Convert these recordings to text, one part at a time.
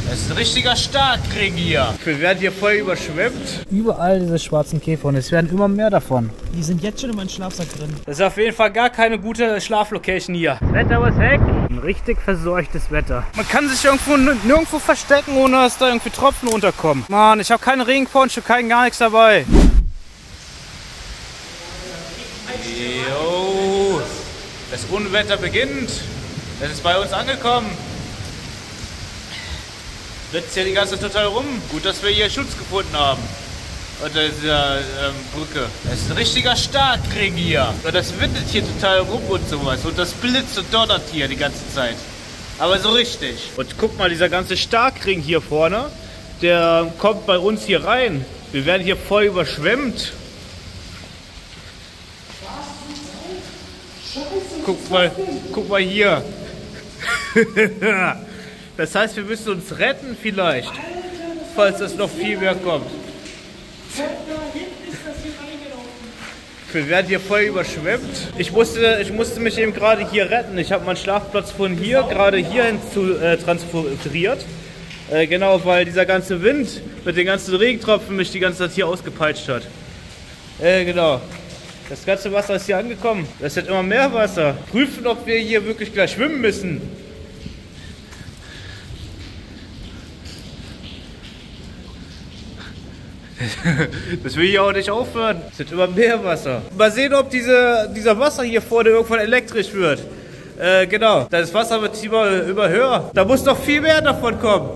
Es ist ein richtiger Starkregen hier. Wir werden hier voll überschwemmt. Überall diese schwarzen Käfer und es werden immer mehr davon. Die sind jetzt schon in meinem Schlafsack drin. Das ist auf jeden Fall gar keine gute Schlaflocation hier. Das Wetter ist weg. Ein richtig verseuchtes Wetter. Man kann sich nirgendwo verstecken, ohne dass da irgendwie Tropfen runterkommen. Mann, ich habe keinen Regenponcho, gar nichts dabei. Jo, das Unwetter beginnt. Es ist bei uns angekommen. Blitzt hier die ganze Zeit total rum. Gut, dass wir hier Schutz gefunden haben. Unter dieser Brücke. Es ist ein richtiger Starkregen hier. Und das windet hier total rum und sowas. Und das blitzt und donnert hier die ganze Zeit. Aber so richtig. Und guck mal, dieser ganze Starkregen hier vorne, der kommt bei uns hier rein. Wir werden hier voll überschwemmt. Guck mal hier. Das heißt, wir müssen uns retten vielleicht, falls es noch viel mehr kommt. Wir werden hier voll überschwemmt. Ich musste mich eben gerade hier retten. Ich habe meinen Schlafplatz von hier gerade hierhin transferiert. Genau, weil dieser ganze Wind mit den ganzen Regentropfen mich die ganze Zeit hier ausgepeitscht hat. Genau. Das ganze Wasser ist hier angekommen. Das wird immer mehr Wasser. Prüfen, ob wir hier wirklich gleich schwimmen müssen. Das will hier auch nicht aufhören. Es wird immer mehr Wasser. Mal sehen, ob dieser Wasser hier vorne irgendwann elektrisch wird. Genau. Das Wasser wird immer höher. Da muss noch viel mehr davon kommen.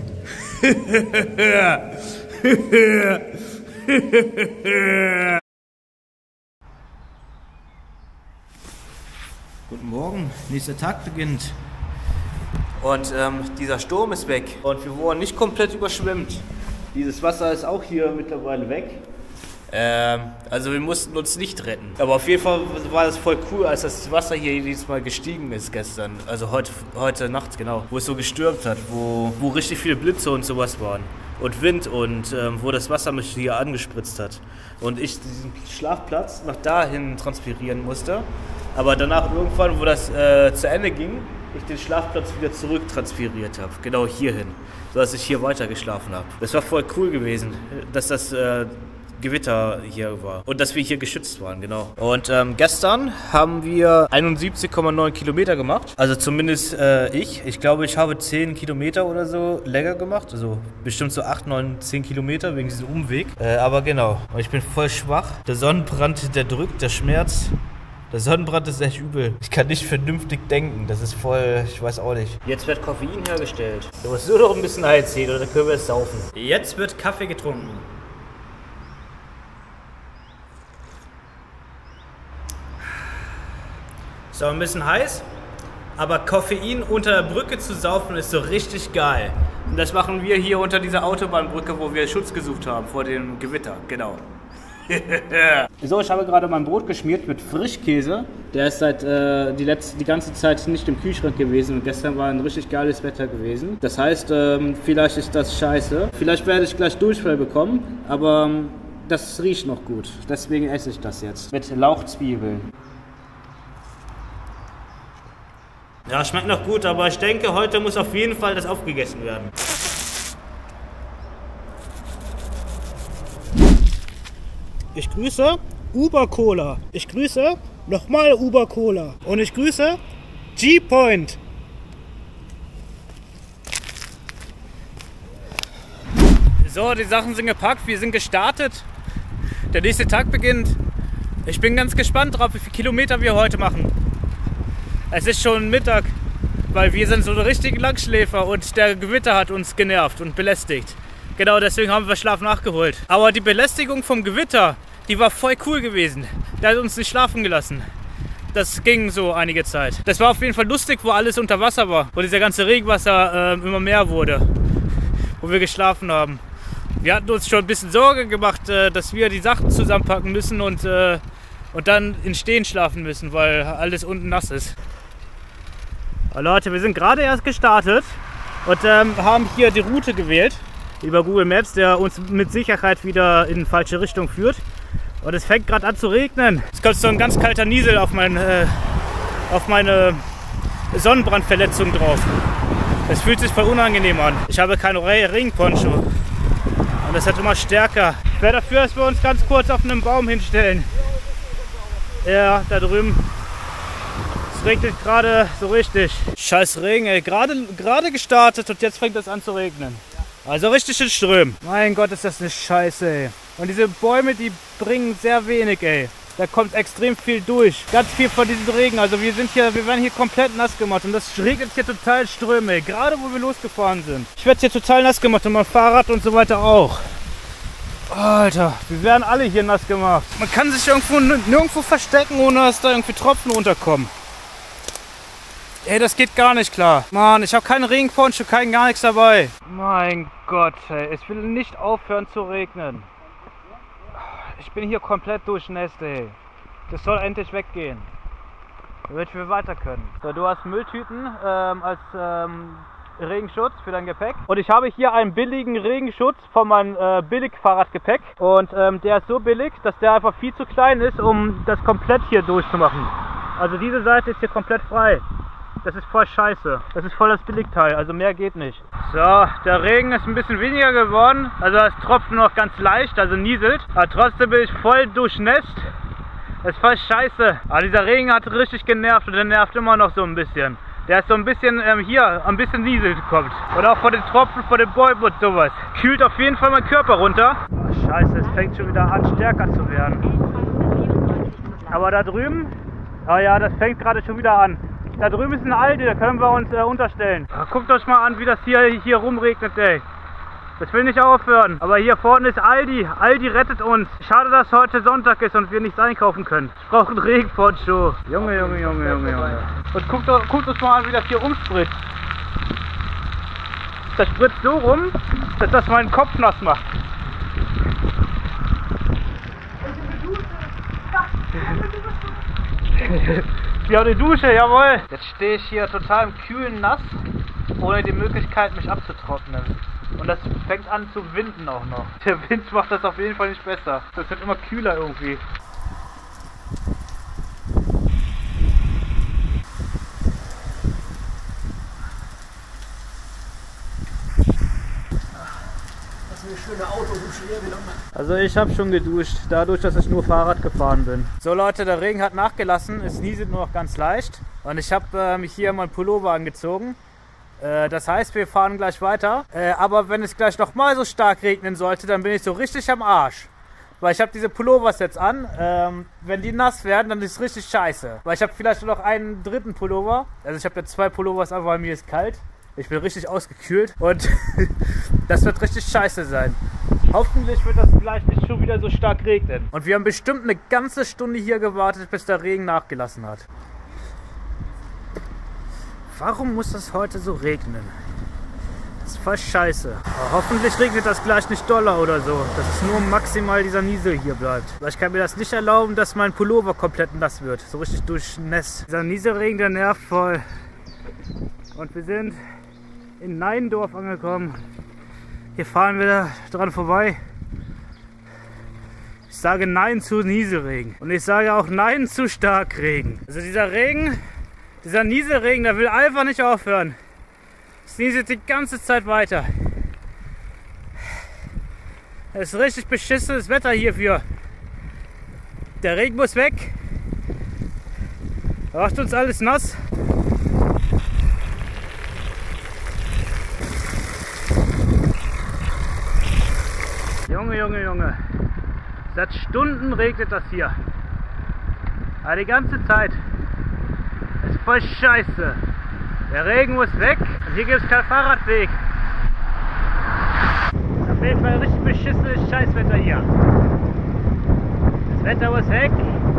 Guten Morgen. Nächster Tag beginnt. Und dieser Sturm ist weg. Und wir wurden nicht komplett überschwemmt. Dieses Wasser ist auch hier mittlerweile weg. Also wir mussten uns nicht retten. Aber auf jeden Fall war das voll cool, als das Wasser hier jedes Mal gestiegen ist gestern. Also heute Nacht, genau. Wo es so gestürmt hat, wo richtig viele Blitze und sowas waren. Und Wind und wo das Wasser mich hier angespritzt hat. Und ich diesen Schlafplatz nach dahin transferieren musste. Aber danach irgendwann, wo das zu Ende ging, ich den Schlafplatz wieder zurück transferiert habe. Genau hierhin. Sodass ich hier weiter geschlafen habe. Das war voll cool gewesen, dass das Gewitter hier war. Und dass wir hier geschützt waren, genau. Und gestern haben wir 71,9 Kilometer gemacht. Also zumindest ich. Ich glaube, ich habe 10 Kilometer oder so länger gemacht. Also bestimmt so 8, 9, 10 Kilometer wegen diesem Umweg. Aber genau. Und ich bin voll schwach. Der Sonnenbrand, der drückt, der Schmerz. Der Sonnenbrand ist echt übel. Ich kann nicht vernünftig denken. Das ist voll, ich weiß auch nicht. Jetzt wird Koffein hergestellt. Du musst nur noch ein bisschen Eis ziehen oder dann können wir es saufen. Jetzt wird Kaffee getrunken. So, ein bisschen heiß. Aber Koffein unter der Brücke zu saufen ist so richtig geil. Und das machen wir hier unter dieser Autobahnbrücke, wo wir Schutz gesucht haben vor dem Gewitter. Genau. So, ich habe gerade mein Brot geschmiert mit Frischkäse. Der ist seit die ganze Zeit nicht im Kühlschrank gewesen und gestern war ein richtig geiles Wetter gewesen. Das heißt, vielleicht ist das scheiße. Vielleicht werde ich gleich Durchfall bekommen, aber das riecht noch gut. Deswegen esse ich das jetzt mit Lauchzwiebeln. Ja, schmeckt noch gut, aber ich denke, heute muss auf jeden Fall das aufgegessen werden. Ich grüße Uber Cola. Ich grüße nochmal Uber Cola. Und ich grüße G-Point. So, die Sachen sind gepackt. Wir sind gestartet. Der nächste Tag beginnt. Ich bin ganz gespannt drauf, wie viele Kilometer wir heute machen. Es ist schon Mittag, weil wir sind so eine richtige Langschläfer und der Gewitter hat uns genervt und belästigt. Genau deswegen haben wir Schlaf nachgeholt. Aber die Belästigung vom Gewitter, die war voll cool gewesen. Der hat uns nicht schlafen gelassen. Das ging so einige Zeit. Das war auf jeden Fall lustig, wo alles unter Wasser war. Wo dieser ganze Regenwasser immer mehr wurde. Wo wir geschlafen haben. Wir hatten uns schon ein bisschen Sorge gemacht, dass wir die Sachen zusammenpacken müssen und dann in Stehen schlafen müssen, weil alles unten nass ist. Aber Leute, wir sind gerade erst gestartet und haben hier die Route gewählt über Google Maps, der uns mit Sicherheit wieder in die falsche Richtung führt. Und es fängt gerade an zu regnen. Es kommt so ein ganz kalter Niesel auf meine Sonnenbrandverletzung drauf. Es fühlt sich voll unangenehm an. Ich habe keinen Regenponcho. Und das wird immer stärker. Ich wäre dafür, dass wir uns ganz kurz auf einem Baum hinstellen. Ja, da drüben. Es regnet gerade so richtig. Scheiß Regen, ey. Gerade gestartet und jetzt fängt es an zu regnen. Also richtig in Strömen. Mein Gott, ist das eine Scheiße, ey. Und diese Bäume, die bringen sehr wenig, ey. Da kommt extrem viel durch. Ganz viel von diesem Regen. Also wir werden hier komplett nass gemacht. Und das regnet hier total Ströme, ey. Gerade wo wir losgefahren sind. Ich werde hier total nass gemacht und mein Fahrrad und so weiter auch. Alter, wir werden alle hier nass gemacht. Man kann sich nirgendwo verstecken, ohne dass da irgendwie Tropfen runterkommen. Ey, das geht gar nicht klar. Mann, ich habe keinen Regenponcho, gar nichts dabei. Mein Gott, ey. Es will nicht aufhören zu regnen. Ich bin hier komplett durchnässt, ey. Das soll endlich weggehen, damit wir weiter können. So, du hast Mülltüten als Regenschutz für dein Gepäck. Und ich habe hier einen billigen Regenschutz von meinem Billig-Fahrradgepäck. Und der ist so billig, dass der einfach viel zu klein ist, um das komplett hier durchzumachen. Also diese Seite ist hier komplett frei. Das ist voll scheiße. Das ist voll das Billigteil, also mehr geht nicht. So, der Regen ist ein bisschen weniger geworden. Also es tropft nur noch ganz leicht, also nieselt. Aber trotzdem bin ich voll durchnässt. Das ist voll scheiße. Aber dieser Regen hat richtig genervt und der nervt immer noch so ein bisschen. Der ist so ein bisschen hier, ein bisschen nieselt kommt. Und auch von den Tropfen, von den Bäumen und sowas. Kühlt auf jeden Fall mein Körper runter. Oh, scheiße, es fängt schon wieder an stärker zu werden. Aber da drüben, oh ja, das fängt gerade schon wieder an. Da drüben ist ein Aldi, da können wir uns unterstellen. Guckt euch mal an, wie das hier rumregnet, ey. Das will nicht aufhören. Aber hier vorne ist Aldi. Aldi rettet uns. Schade, dass heute Sonntag ist und wir nichts einkaufen können. Ich brauche einen Regenponcho. Junge. Und guckt uns mal an, wie das hier rumspritzt. Das spritzt so rum, dass das meinen Kopf nass macht. Ja, die Dusche, jawohl. Jetzt stehe ich hier total im kühlen Nass, ohne die Möglichkeit, mich abzutrocknen. Und das fängt an zu winden auch noch. Der Wind macht das auf jeden Fall nicht besser. Das wird immer kühler irgendwie. Also ich habe schon geduscht, dadurch, dass ich nur Fahrrad gefahren bin. So Leute, der Regen hat nachgelassen, es nieselt nur noch ganz leicht. Und ich habe mich hier meinen Pullover angezogen. Das heißt, wir fahren gleich weiter. Aber wenn es gleich nochmal so stark regnen sollte, dann bin ich so richtig am Arsch. Weil ich habe diese Pullovers jetzt an. Wenn die nass werden, dann ist es richtig scheiße. Weil ich habe vielleicht noch einen dritten Pullover. Also ich habe jetzt 2 Pullovers, aber mir ist kalt. Ich bin richtig ausgekühlt und das wird richtig scheiße sein. Hoffentlich wird das gleich nicht schon wieder so stark regnen. Und wir haben bestimmt eine ganze Stunde hier gewartet, bis der Regen nachgelassen hat. Warum muss das heute so regnen? Das ist voll scheiße. Aber hoffentlich regnet das gleich nicht doller oder so. Dass es nur maximal dieser Niesel hier bleibt. Weil ich kann mir das nicht erlauben, dass mein Pullover komplett nass wird. So richtig durchnässt. Dieser Nieselregen, der nervt voll. Und wir sind in Neindorf angekommen. Hier fahren wir dran vorbei. Ich sage Nein zu Nieselregen. Und ich sage auch Nein zu Starkregen. Also dieser Regen, dieser Nieselregen, der will einfach nicht aufhören. Es nieselt die ganze Zeit weiter. Es ist richtig beschissenes Wetter hierfür. Der Regen muss weg. Er macht uns alles nass. Junge. Seit Stunden regnet das hier. Aber die ganze Zeit. Das ist voll scheiße. Der Regen muss weg und hier gibt es keinen Fahrradweg. Auf jeden Fall richtig beschissenes Scheißwetter hier. Das Wetter muss weg.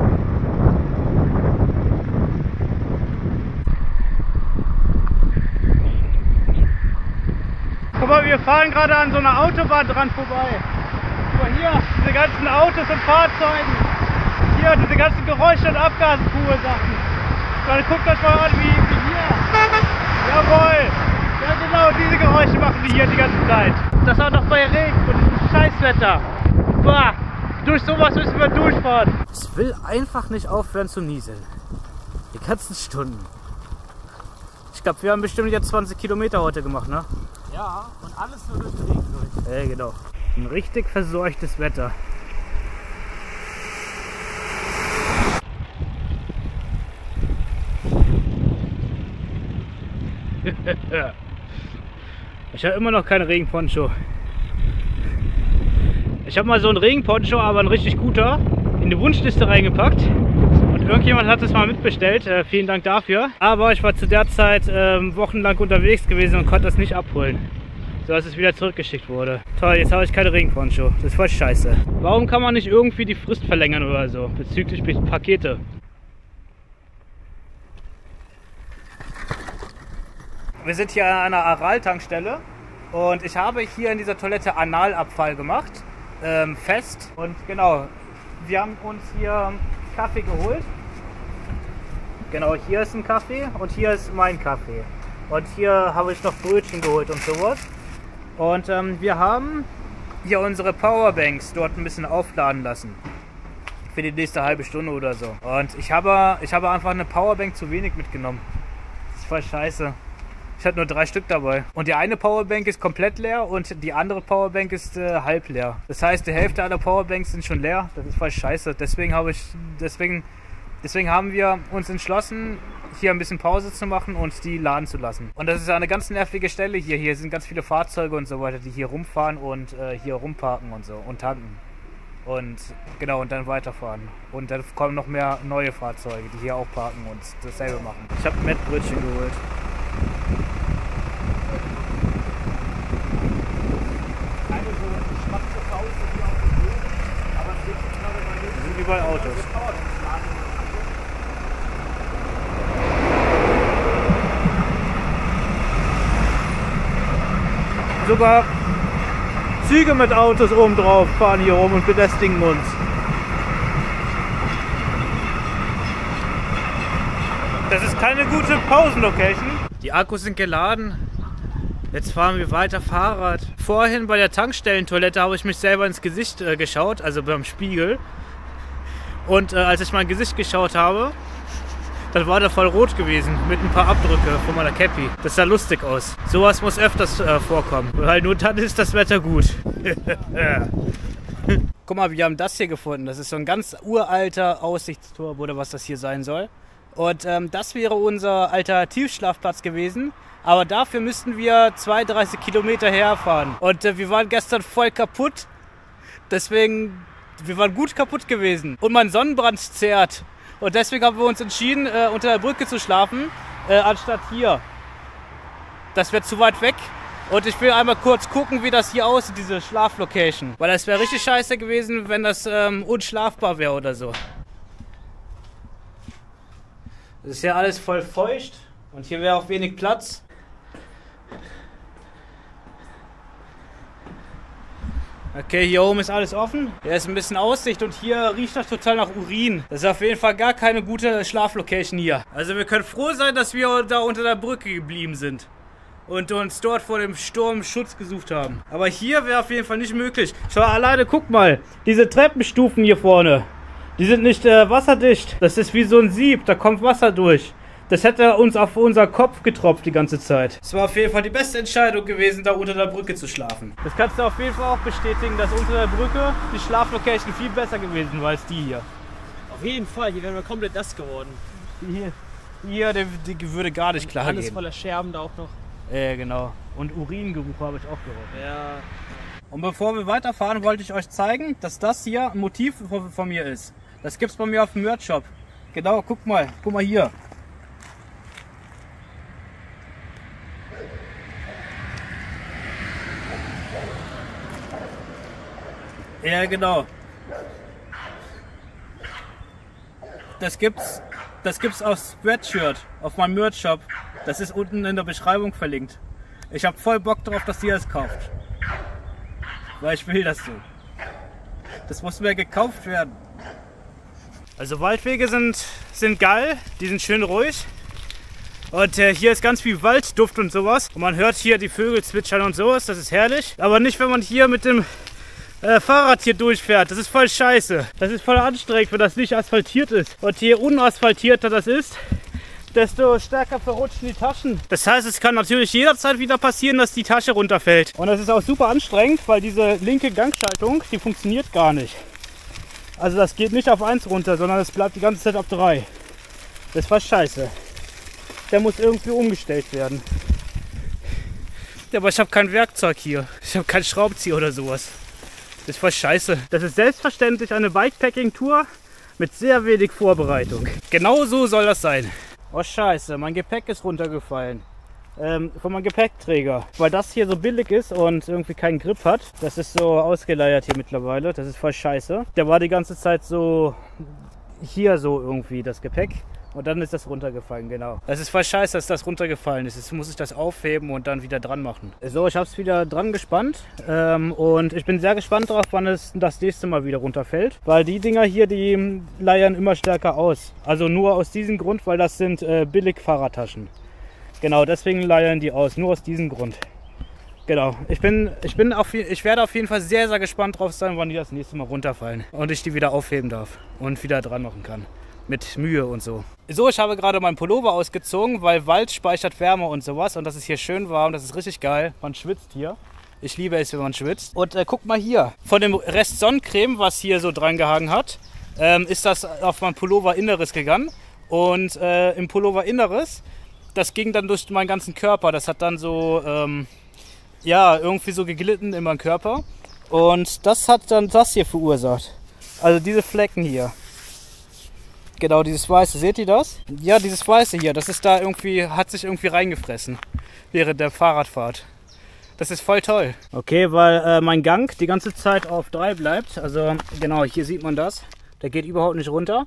Guck mal, wir fahren gerade an so einer Autobahn dran vorbei. Hier, diese ganzen Autos und Fahrzeugen. Hier, diese ganzen Geräusche und Abgase verursachen. Dann guckt euch mal an, wie hier. Jawohl. Ja genau, diese Geräusche machen die hier die ganze Zeit. Das auch noch bei Regen und diesem Scheißwetter. Boah, durch sowas müssen wir durchfahren. Es will einfach nicht aufhören zu nieseln. Die ganzen Stunden. Ich glaube, wir haben bestimmt jetzt 20 Kilometer heute gemacht, ne? Ja, und alles nur durch den Regen durch. Ja, genau. Ein richtig verseuchtes Wetter. Ich habe immer noch keinen Regenponcho. Ich habe mal so einen Regenponcho, aber ein richtig guter, in die Wunschliste reingepackt. Und irgendjemand hat es mal mitbestellt. Vielen Dank dafür. Aber ich war zu der Zeit wochenlang unterwegs gewesen und konnte das nicht abholen. So dass es wieder zurückgeschickt wurde. Toll, jetzt habe ich keine Regenponcho. Das ist voll scheiße. Warum kann man nicht irgendwie die Frist verlängern oder so bezüglich Pakete? Wir sind hier an einer Aral-Tankstelle und ich habe hier in dieser Toilette Analabfall gemacht, fest. Und genau, wir haben uns hier Kaffee geholt. Genau, hier ist ein Kaffee und hier ist mein Kaffee. Und hier habe ich noch Brötchen geholt und sowas. Und wir haben hier unsere Powerbanks dort ein bisschen aufladen lassen. Für die nächste halbe Stunde oder so. Und ich habe einfach eine Powerbank zu wenig mitgenommen. Das ist voll scheiße. Ich hatte nur 3 Stück dabei. Und die eine Powerbank ist komplett leer und die andere Powerbank ist halb leer. Das heißt, die Hälfte aller Powerbanks sind schon leer. Das ist voll scheiße. Deswegen haben wir uns entschlossen, hier ein bisschen Pause zu machen und die laden zu lassen. Und das ist eine ganz nervige Stelle hier. Hier sind ganz viele Fahrzeuge und so weiter, die hier rumfahren und hier rumparken und so und tanken. Und genau, und dann weiterfahren. Und dann kommen noch mehr neue Fahrzeuge, die hier auch parken und dasselbe machen. Ich habe Mettbrötchen geholt. Das sind überall Autos. Sogar Züge mit Autos oben drauf fahren hier rum und belästigen uns. Das ist keine gute Pausenlocation. Die Akkus sind geladen. Jetzt fahren wir weiter Fahrrad. Vorhin bei der Tankstellentoilette habe ich mich selber ins Gesicht geschaut, also beim Spiegel. Und als ich mein Gesicht geschaut habe, dann war der voll rot gewesen, mit ein paar Abdrücke von meiner Cappy. Das sah lustig aus. Sowas muss öfters vorkommen, weil nur dann ist das Wetter gut. Guck mal, wir haben das hier gefunden. Das ist so ein ganz uralter Aussichtsturm oder was das hier sein soll. Und das wäre unser Alternativschlafplatz gewesen. Aber dafür müssten wir 32 Kilometer herfahren. Und wir waren gestern voll kaputt. Deswegen, wir waren gut kaputt gewesen. Und mein Sonnenbrand zerrt. Und deswegen haben wir uns entschieden, unter der Brücke zu schlafen, anstatt hier. Das wäre zu weit weg. Und ich will einmal kurz gucken, wie das hier aussieht, diese Schlaflocation. Weil das wäre richtig scheiße gewesen, wenn das unschlafbar wäre oder so. Das ist ja alles voll feucht. Und hier wäre auch wenig Platz. Okay, hier oben ist alles offen. Hier ist ein bisschen Aussicht und hier riecht das total nach Urin. Das ist auf jeden Fall gar keine gute Schlaflocation hier. Also wir können froh sein, dass wir da unter der Brücke geblieben sind. Und uns dort vor dem Sturm Schutz gesucht haben. Aber hier wäre auf jeden Fall nicht möglich. Schau alleine, guck mal. Diese Treppenstufen hier vorne. Die sind nicht wasserdicht. Das ist wie so ein Sieb, da kommt Wasser durch. Das hätte uns auf unser Kopf getropft die ganze Zeit. Es war auf jeden Fall die beste Entscheidung gewesen, da unter der Brücke zu schlafen. Das kannst du auf jeden Fall auch bestätigen, dass unter der Brücke die Schlaflocation viel besser gewesen war als die hier. Auf jeden Fall, hier wären wir komplett nass geworden. Hier die würde gar nicht klar gehen. Alles voller Scherben da auch noch. Genau. Und Uringeruch habe ich auch gehört. Ja. Und bevor wir weiterfahren, wollte ich euch zeigen, dass das hier ein Motiv von mir ist. Das gibt's bei mir auf dem Merch-Shop. Genau, guck mal hier. Ja, genau. Das gibt's auf Spreadshirt, auf meinem Merch-Shop. Das ist unten in der Beschreibung verlinkt. Ich habe voll Bock drauf, dass ihr es kauft. Weil ich will das so. Das muss mir gekauft werden. Also Waldwege sind geil, die sind schön ruhig. Und hier ist ganz viel Waldduft und sowas. Und man hört hier die Vögel zwitschern und sowas, das ist herrlich. Aber nicht, wenn man hier mit dem Fahrrad hier durchfährt. Das ist voll scheiße. Das ist voll anstrengend, wenn das nicht asphaltiert ist. Und je unasphaltierter das ist, desto stärker verrutschen die Taschen. Das heißt, es kann natürlich jederzeit wieder passieren, dass die Tasche runterfällt. Und das ist auch super anstrengend, weil diese linke Gangschaltung, die funktioniert gar nicht. Also das geht nicht auf 1 runter, sondern es bleibt die ganze Zeit auf 3. Das ist fast scheiße. Der muss irgendwie umgestellt werden. Ja, aber ich habe kein Werkzeug hier. Ich habe keinen Schraubenzieher oder sowas. Das ist voll scheiße. Das ist selbstverständlich eine Bikepacking-Tour mit sehr wenig Vorbereitung. Genau so soll das sein. Oh scheiße, mein Gepäck ist runtergefallen. Von meinem Gepäckträger. Weil das hier so billig ist und irgendwie keinen Grip hat. Das ist so ausgeleiert hier mittlerweile. Das ist voll scheiße. Der war die ganze Zeit so hier so irgendwie, das Gepäck. Und dann ist das runtergefallen, genau. Das ist voll scheiße, dass das runtergefallen ist. Jetzt muss ich das aufheben und dann wieder dran machen. So, ich habe es wieder dran gespannt. Und ich bin sehr gespannt darauf, wann es das nächste Mal wieder runterfällt. Weil die Dinger hier, die leiern immer stärker aus. Also nur aus diesem Grund, weil das sind Billig-Fahrradtaschen. Genau, deswegen leiern die aus. Nur aus diesem Grund. Genau. Ich werde auf jeden Fall sehr, sehr gespannt drauf sein, wann die das nächste Mal runterfallen. Und ich die wieder aufheben darf. Und wieder dran machen kann. Mit Mühe und so. So, ich habe gerade meinen Pullover ausgezogen, weil Wald speichert Wärme und sowas. Und das ist hier schön warm, das ist richtig geil. Man schwitzt hier. Ich liebe es, wenn man schwitzt. Und guck mal hier. Von dem Rest Sonnencreme, was hier so dran gehangen hat, ist das auf mein Pullover Inneres gegangen. Und im Pullover Inneres, das ging dann durch meinen ganzen Körper. Das hat dann so, ja, irgendwie so geglitten in meinen Körper. Und das hat dann das hier verursacht. Also diese Flecken hier. Genau, dieses Weiße, seht ihr das? Ja, dieses Weiße hier, das ist da irgendwie, hat sich irgendwie reingefressen während der Fahrradfahrt. Das ist voll toll. Okay, weil mein Gang die ganze Zeit auf 3 bleibt. Also genau, hier sieht man das. Der geht überhaupt nicht runter.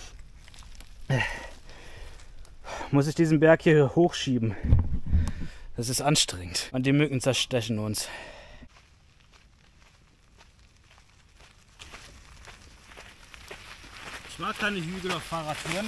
Muss ich diesen Berg hier hochschieben. Das ist anstrengend. Und die Mücken zerstechen uns. Ich mag keine Hügel auf Fahrradtouren.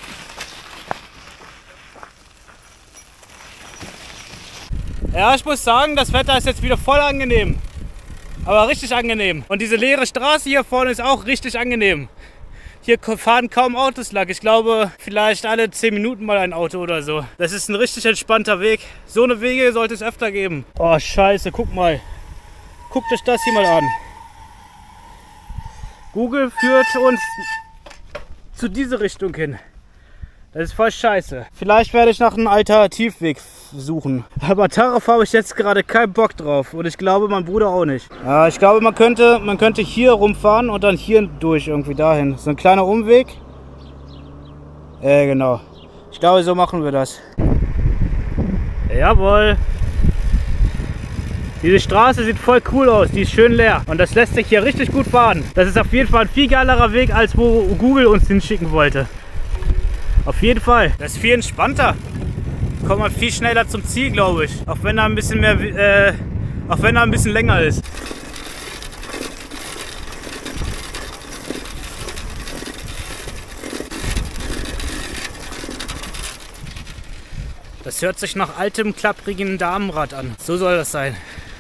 Ja, ich muss sagen, das Wetter ist jetzt wieder voll angenehm. Aber richtig angenehm. Und diese leere Straße hier vorne ist auch richtig angenehm. Hier fahren kaum Autos lang. Ich glaube, vielleicht alle 10 Minuten mal ein Auto oder so. Das ist ein richtig entspannter Weg. So eine Wege sollte es öfter geben. Oh, scheiße, guck mal. Guckt euch das hier mal an. Google führt uns zu dieser Richtung hin. Das ist voll scheiße. Vielleicht werde ich nach einem Alternativweg suchen. Aber darauf habe ich jetzt gerade keinen Bock drauf. Und ich glaube, mein Bruder auch nicht. Ja, ich glaube, man könnte hier rumfahren und dann hier durch irgendwie dahin. So ein kleiner Umweg. Genau. Ich glaube, so machen wir das. Jawohl. Diese Straße sieht voll cool aus, die ist schön leer und das lässt sich hier richtig gut fahren. Das ist auf jeden Fall ein viel geilerer Weg, als wo Google uns hinschicken wollte. Auf jeden Fall. Das ist viel entspannter. Kommt man viel schneller zum Ziel, glaube ich. Auch wenn er ein bisschen mehr, auch wenn er ein bisschen länger ist. Das hört sich nach altem, klapprigen Damenrad an. So soll das sein.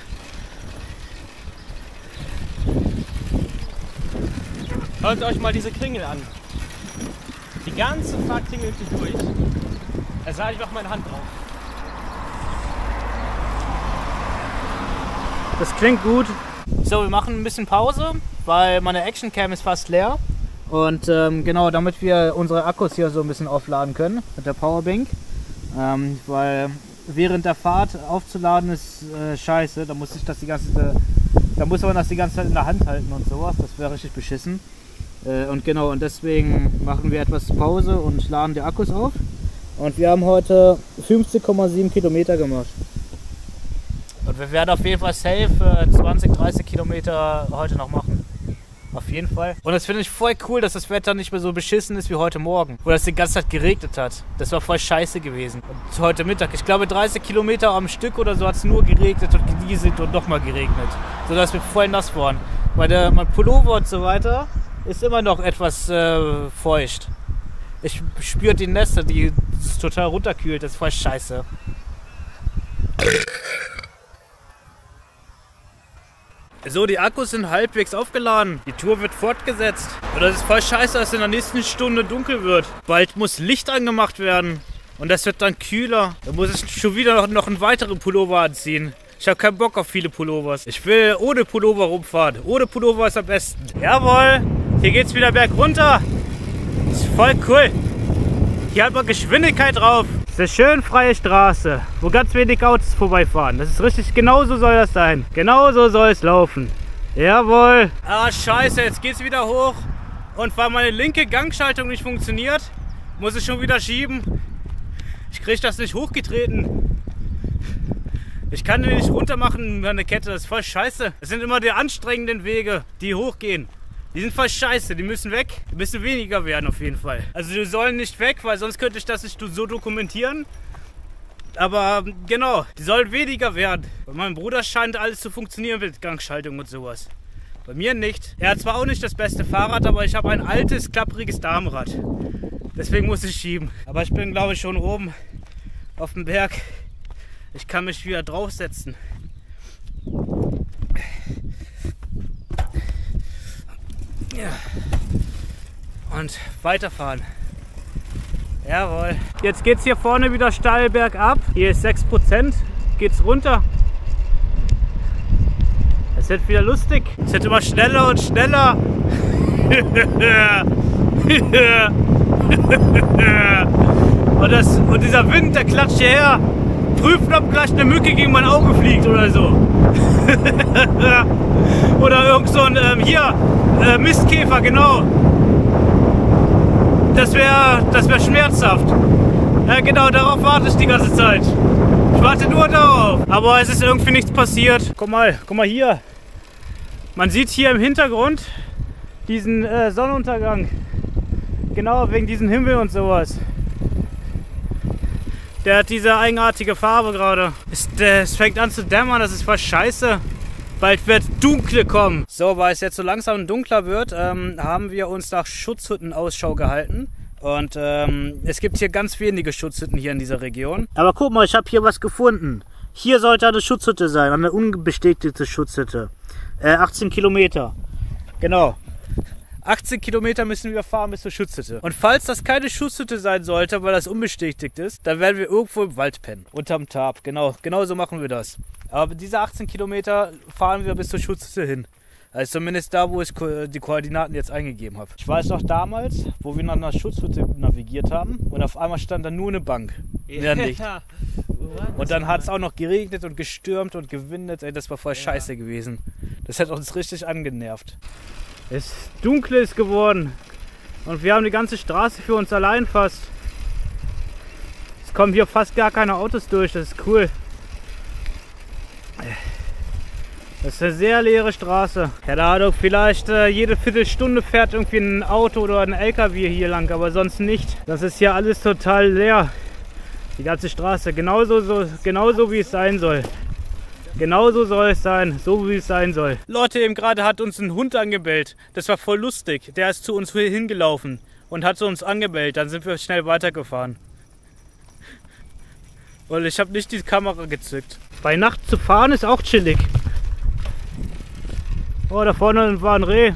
Schaut euch mal diese Klingel an. Die ganze Fahrt klingelt die durch. Da sah ich noch meine Hand drauf. Das klingt gut. So, wir machen ein bisschen Pause, weil meine Actioncam ist fast leer. Und genau, damit wir unsere Akkus hier so ein bisschen aufladen können mit der Powerbank. Weil während der Fahrt aufzuladen ist scheiße. Da muss man das die ganze Zeit in der Hand halten und sowas. Das wäre richtig beschissen. Und genau, und deswegen machen wir etwas Pause und laden die Akkus auf. Und wir haben heute 15,7 Kilometer gemacht. Und wir werden auf jeden Fall safe 20, 30 Kilometer heute noch machen. Auf jeden Fall. Und das finde ich voll cool, dass das Wetter nicht mehr so beschissen ist wie heute Morgen. Wo das die ganze Zeit geregnet hat. Das war voll scheiße gewesen. Und heute Mittag, ich glaube 30 Kilometer am Stück oder so hat es nur geregnet und genieselt und nochmal geregnet. Sodass wir voll nass waren. Weil mein Pullover und so weiter ist immer noch etwas feucht. Ich spüre die Nässe, die ist total runterkühlt. Das ist voll scheiße. So, die Akkus sind halbwegs aufgeladen. Die Tour wird fortgesetzt. Und das ist voll scheiße, dass in der nächsten Stunde dunkel wird. Bald muss Licht angemacht werden. Und das wird dann kühler. Da muss ich schon wieder noch einen weiteren Pullover anziehen. Ich habe keinen Bock auf viele Pullovers. Ich will ohne Pullover rumfahren. Ohne Pullover ist am besten. Jawohl, hier geht's wieder berg runter. Das ist voll cool. Hier hat man Geschwindigkeit drauf. Das ist eine schön freie Straße, wo ganz wenig Autos vorbeifahren. Das ist richtig, genauso soll das sein. Genauso soll es laufen. Jawohl. Ah, scheiße, jetzt geht's wieder hoch. Und weil meine linke Gangschaltung nicht funktioniert, muss ich schon wieder schieben. Ich kriege das nicht hochgetreten. Ich kann den nicht runter machen, meine Kette. Das ist voll scheiße. Das sind immer die anstrengenden Wege, die hochgehen. Die sind voll scheiße, die müssen weg. Die müssen weniger werden auf jeden Fall. Also die sollen nicht weg, weil sonst könnte ich das nicht so dokumentieren. Aber genau, die sollen weniger werden. Bei meinem Bruder scheint alles zu funktionieren mit Gangschaltung und sowas. Bei mir nicht. Er hat zwar auch nicht das beste Fahrrad, aber ich habe ein altes, klappriges Damenrad. Deswegen muss ich schieben. Aber ich bin, glaube ich, schon oben auf dem Berg. Ich kann mich wieder draufsetzen. Ja. Und weiterfahren. Jawohl. Jetzt geht es hier vorne wieder steil bergab. Hier ist 6%. Geht's runter. Es wird wieder lustig. Es wird immer schneller und schneller. Und dieser Wind, der klatscht hierher. Prüfen, ob gleich eine Mücke gegen mein Auge fliegt oder so. Oder irgend so ein Mistkäfer, genau. Das wär schmerzhaft. Ja, genau, darauf warte ich die ganze Zeit. Ich warte nur darauf. Aber es ist irgendwie nichts passiert. Guck mal hier. Man sieht hier im Hintergrund diesen Sonnenuntergang. Genau, wegen diesem Himmel und sowas. Der hat diese eigenartige Farbe gerade. Es fängt an zu dämmern, das ist voll scheiße. Bald wird Dunkle kommen. So, weil es jetzt so langsam dunkler wird, haben wir uns nach Schutzhütten Ausschau gehalten. Und es gibt hier ganz wenige Schutzhütten hier in dieser Region. Aber guck mal, ich habe hier was gefunden. Hier sollte eine Schutzhütte sein, eine unbestätigte Schutzhütte. 18 Kilometer. Genau. 18 Kilometer müssen wir fahren bis zur Schutzhütte. Und falls das keine Schutzhütte sein sollte, weil das unbestätigt ist, dann werden wir irgendwo im Wald pennen. Unterm Tarp. Genau so machen wir das. Aber diese 18 Kilometer fahren wir bis zur Schutzhütte hin. Also zumindest da, wo ich die Koordinaten jetzt eingegeben habe. Ich weiß noch damals, wo wir nach einer Schutzhütte navigiert haben und auf einmal stand da nur eine Bank. Ja, nicht. Und dann hat es auch noch geregnet und gestürmt und gewindet. Ey, das war voll scheiße gewesen. Das hat uns richtig angenervt. Es dunkel ist geworden und wir haben die ganze Straße für uns allein fast. Es kommen hier fast gar keine Autos durch, das ist cool. Das ist eine sehr leere Straße. Keine Ahnung, vielleicht jede Viertelstunde fährt irgendwie ein Auto oder ein LKW hier lang, aber sonst nicht. Das ist hier alles total leer. Die ganze Straße, genauso wie es sein soll. Genauso soll es sein, so wie es sein soll. Leute, eben gerade hat uns ein Hund angebellt. Das war voll lustig. Der ist zu uns hingelaufen und hat uns angebellt. Dann sind wir schnell weitergefahren. Und ich habe nicht die Kamera gezückt. Bei Nacht zu fahren ist auch chillig. Oh, da vorne war ein Reh.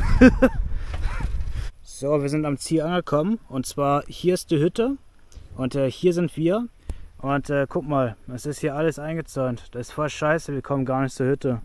So, wir sind am Ziel angekommen. Und zwar hier ist die Hütte. Und hier sind wir. Und guck mal, es ist hier alles eingezäunt. Das ist voll scheiße, wir kommen gar nicht zur Hütte.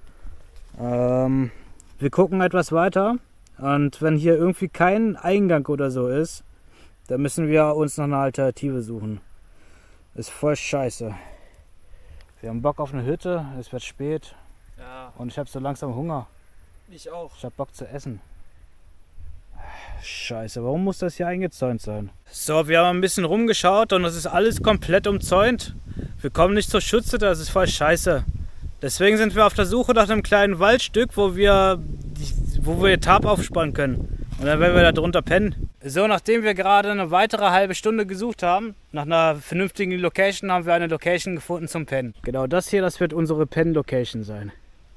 Wir gucken etwas weiter. Und wenn hier irgendwie kein Eingang oder so ist, dann müssen wir uns noch eine Alternative suchen. Ist voll scheiße. Wir haben Bock auf eine Hütte, es wird spät. Ja. Und ich habe so langsam Hunger. Ich auch. Ich habe Bock zu essen. Scheiße, warum muss das hier eingezäunt sein? So, wir haben ein bisschen rumgeschaut und es ist alles komplett umzäunt. Wir kommen nicht zur Schutzhütte, das ist voll scheiße. Deswegen sind wir auf der Suche nach einem kleinen Waldstück, wo wir Tarp aufspannen können. Und dann werden wir da drunter pennen. So, nachdem wir gerade eine weitere halbe Stunde gesucht haben, nach einer vernünftigen Location, haben wir eine Location gefunden zum Pennen. Genau das hier, das wird unsere Penn-Location sein.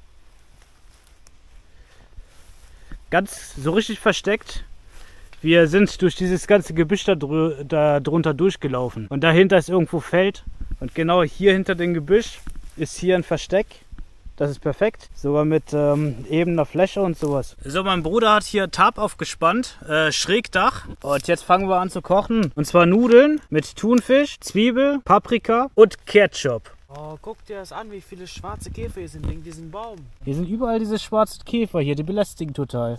Ganz so richtig versteckt. Wir sind durch dieses ganze Gebüsch da drunter durchgelaufen. Und dahinter ist irgendwo Feld. Und genau hier hinter dem Gebüsch ist hier ein Versteck. Das ist perfekt. Sogar mit ebener Fläche und sowas. So, mein Bruder hat hier Tarp aufgespannt. Schrägdach. Und jetzt fangen wir an zu kochen. Und zwar Nudeln mit Thunfisch, Zwiebel, Paprika und Ketchup. Oh, guck dir das an, wie viele schwarze Käfer hier sind wegen diesem Baum. Hier sind überall diese schwarzen Käfer hier. Die belästigen total.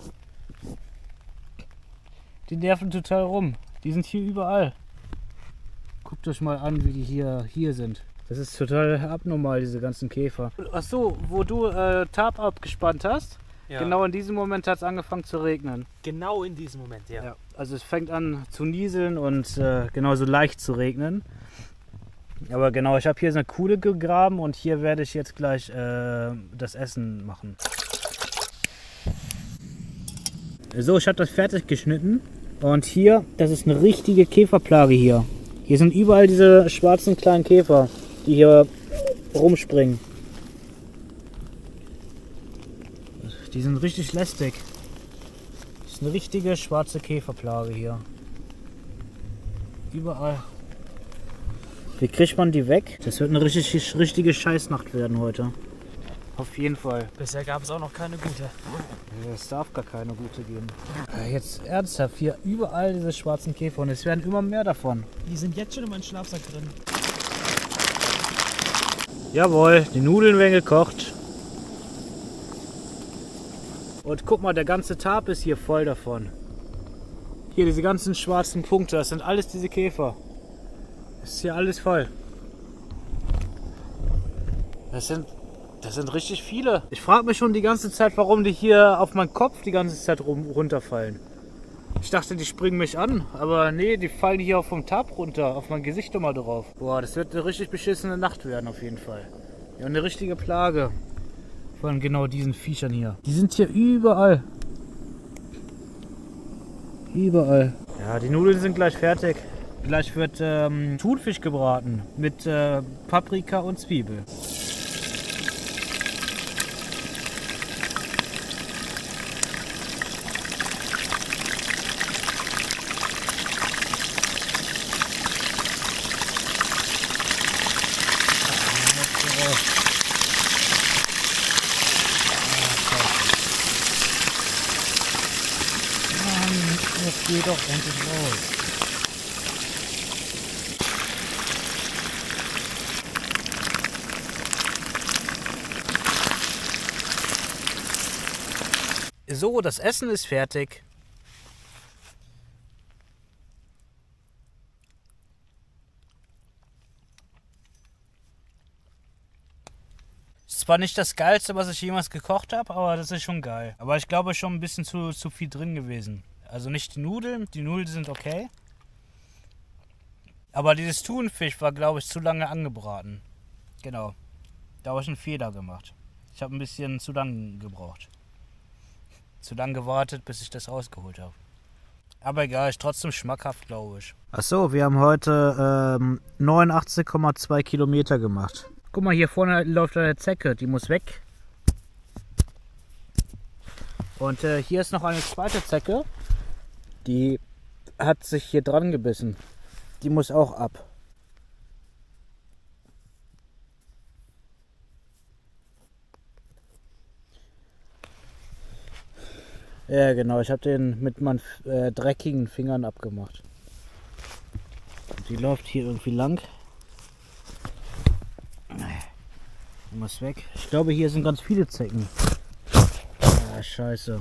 Die nerven total rum. Die sind hier überall. Guckt euch mal an, wie die hier sind. Das ist total abnormal, diese ganzen Käfer. Ach so, wo du Tarp abgespannt hast, ja. Genau in diesem Moment hat es angefangen zu regnen. Genau in diesem Moment, ja. Ja, also es fängt an zu nieseln und genauso leicht zu regnen. Aber genau, ich habe hier so eine Kuhle gegraben und hier werde ich jetzt gleich das Essen machen. So, ich habe das fertig geschnitten und hier, das ist eine richtige Käferplage hier. Hier sind überall diese schwarzen kleinen Käfer, die hier rumspringen. Die sind richtig lästig. Das ist eine richtige schwarze Käferplage hier. Überall. Wie kriegt man die weg? Das wird eine richtige Scheißnacht werden heute. Auf jeden Fall. Bisher gab es auch noch keine gute. Es darf gar keine gute geben. Jetzt ernsthaft, hier überall diese schwarzen Käfer und es werden immer mehr davon. Die sind jetzt schon in meinem Schlafsack drin. Jawohl, die Nudeln werden gekocht. Und guck mal, der ganze Tarp ist hier voll davon. Hier diese ganzen schwarzen Punkte, das sind alles diese Käfer. Das ist hier alles voll. Das sind richtig viele. Ich frage mich schon die ganze Zeit, warum die hier auf meinen Kopf die ganze Zeit runterfallen. Ich dachte, die springen mich an, aber nee, die fallen hier auch vom Tarp runter, auf mein Gesicht immer drauf. Boah, das wird eine richtig beschissene Nacht werden auf jeden Fall. Ja, eine richtige Plage. Von genau diesen Viechern hier. Die sind hier überall. Überall. Ja, die Nudeln sind gleich fertig. Gleich wird Thunfisch gebraten mit Paprika und Zwiebel. Jetzt geht doch endlich raus. So, das Essen ist fertig. Ist zwar nicht das Geilste, was ich jemals gekocht habe, aber das ist schon geil. Aber ich glaube schon ein bisschen zu viel drin gewesen. Also nicht die Nudeln sind okay. Aber dieses Thunfisch war, glaube ich, zu lange angebraten. Genau, da habe ich einen Fehler gemacht. Ich habe ein bisschen zu lange gebraucht. Zu lange gewartet, bis ich das rausgeholt habe. Aber egal, ist trotzdem schmackhaft, glaube ich. Achso, wir haben heute 89,2 Kilometer gemacht. Guck mal, hier vorne läuft eine Zecke, die muss weg. Und hier ist noch eine zweite Zecke. Die hat sich hier dran gebissen. Die muss auch ab. Ja genau, ich habe den mit meinen dreckigen Fingern abgemacht. Und die läuft hier irgendwie lang. Die muss weg. Ich glaube, hier sind ganz viele Zecken. Ah, scheiße.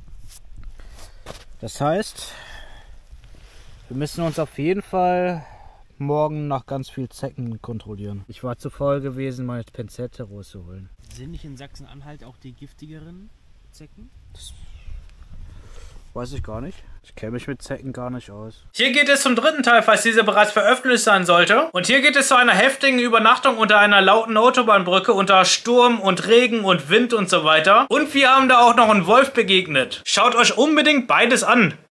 Das heißt, wir müssen uns auf jeden Fall morgen nach ganz viel Zecken kontrollieren. Ich war zu faul gewesen, meine Pinzette rauszuholen. Sind nicht in Sachsen-Anhalt auch die giftigeren Zecken? Das weiß ich gar nicht. Ich kenne mich mit Zecken gar nicht aus. Hier geht es zum dritten Teil, falls dieser bereits veröffentlicht sein sollte. Und hier geht es zu einer heftigen Übernachtung unter einer lauten Autobahnbrücke unter Sturm und Regen und Wind und so weiter. Und wir haben da auch noch einen Wolf begegnet. Schaut euch unbedingt beides an.